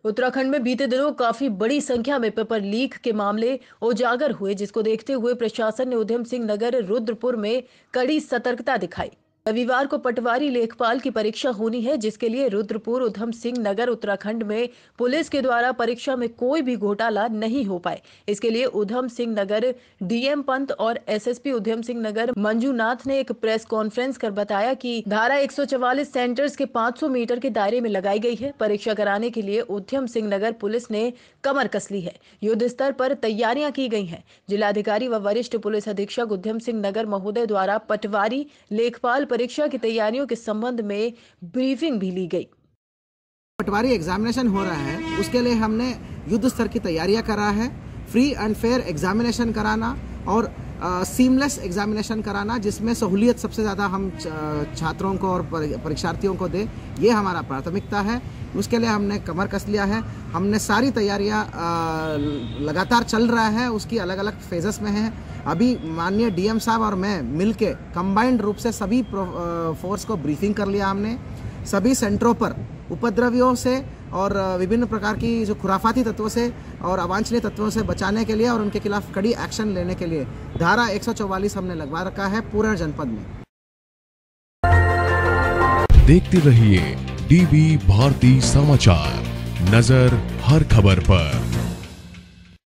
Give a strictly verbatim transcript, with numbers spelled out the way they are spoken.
उत्तराखंड में बीते दिनों काफी बड़ी संख्या में पेपर लीक के मामले उजागर हुए, जिसको देखते हुए प्रशासन ने उधम सिंह नगर रुद्रपुर में कड़ी सतर्कता दिखाई। रविवार को पटवारी लेखपाल की परीक्षा होनी है, जिसके लिए रुद्रपुर उधम सिंह नगर उत्तराखंड में पुलिस के द्वारा परीक्षा में कोई भी घोटाला नहीं हो पाए। इसके लिए उधम सिंह नगर डीएम पंत और एसएसपी उधम सिंह नगर मंजूनाथ ने एक प्रेस कॉन्फ्रेंस कर बताया कि धारा एक सौ चवालीस सेंटर्स के पाँच सौ मीटर के दायरे में लगाई गई है। परीक्षा कराने के लिए उधम सिंह नगर पुलिस ने कमर कस ली है। युद्ध स्तर पर तैयारियां की गई हैं। जिलाधिकारी व वरिष्ठ पुलिस अधीक्षक उधम सिंह नगर महोदय द्वारा पटवारी लेखपाल परीक्षा की तैयारियों के संबंध में ब्रीफिंग भी ली गई। पटवारी एग्जामिनेशन हो रहा है, उसके लिए हमने युद्ध स्तर की तैयारियां करा है। फ्री एंड फेयर एग्जामिनेशन कराना और सीमलेस एग्जामिनेशन कराना, जिसमें सहूलियत सबसे ज़्यादा हम छात्रों को और परीक्षार्थियों को दे, ये हमारा प्राथमिकता है। उसके लिए हमने कमर कस लिया है। हमने सारी तैयारियां लगातार चल रहा है, उसकी अलग अलग फेजेस में है। अभी माननीय डीएम साहब और मैं मिलके कंबाइंड रूप से सभी फोर्स को ब्रीफिंग कर लिया हमने। सभी सेंटरों पर उपद्रवियों से और विभिन्न प्रकार की जो खुराफाती तत्वों से और अवांछनीय तत्वों से बचाने के लिए और उनके खिलाफ कड़ी एक्शन लेने के लिए धारा एक सौ चौवालीस हमने लगवा रखा है पूरे जनपद में। देखते रहिए डीबी भारती समाचार, नजर हर खबर पर।